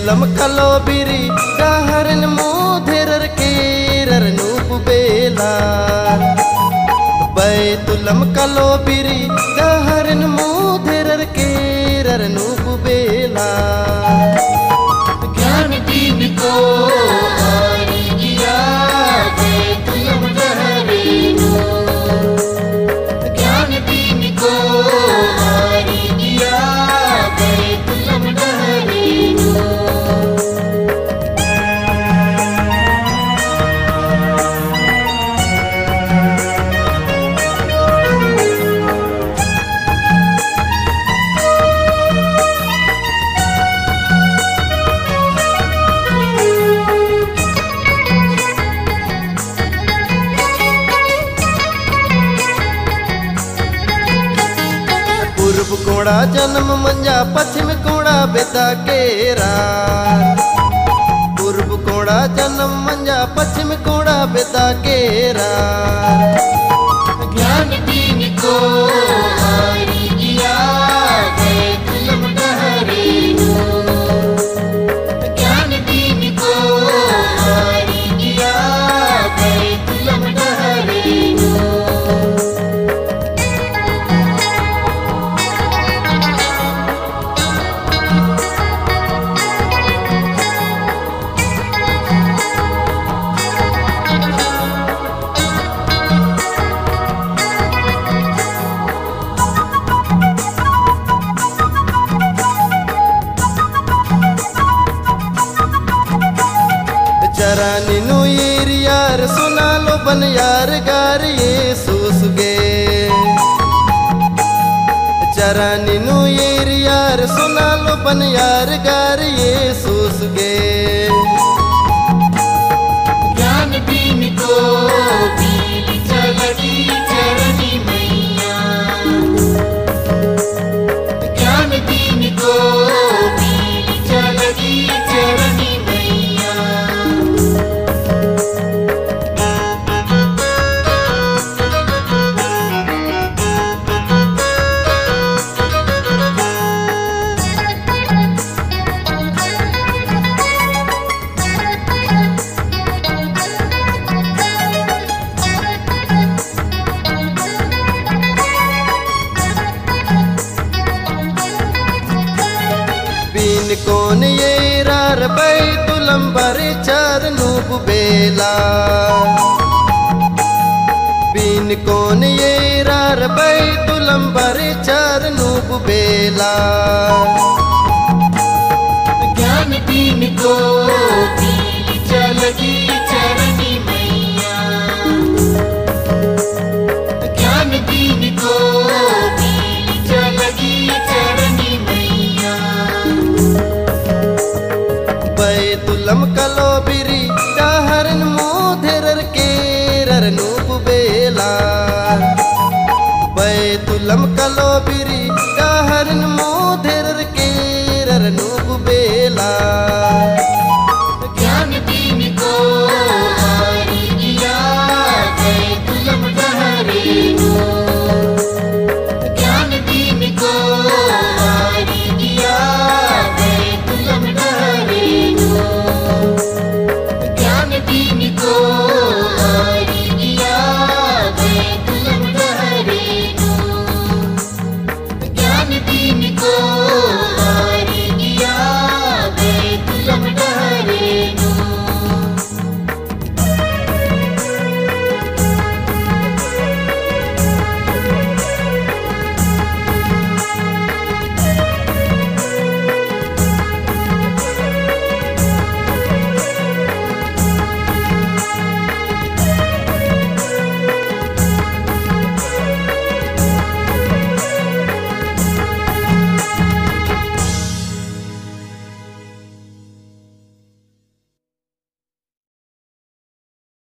तुलम कलो बिरी गहरन मुधेरर केरर नूप बेला तुलम कलो बिरी गहरन मुधेरर केरर नूप बेला ज्ञान दीन को आरी गिया तुलम गहरेनो ज्ञान दीन को आरी गिया तुलम गहरेनो पूर्व कोड़ा जन्म मंजा पश्चिम कोड़ा बेदा केरा पूर्व कोड़ा जन्म मंजा पश्चिम कोड़ा बेदा केरा ज्ञान दीन को आरी गिया तुलम गहरेनो ज्ञान दीन को आरी गिया तुलम गहरेनो जरा निनु यार सुना लो बन यार गार ये सुसुगे जरा निनु यार सुना लो बन यार गार ये सुसुगे ज्ञान दीन को पीली चलगी चरनी मैया ज्ञान दीन को पीली चलगी चरनी मैया बीन कौन ये रार तुलम बरे चार नूप बेला बीन कौन ये रार तुलम बरे चार नूप बेला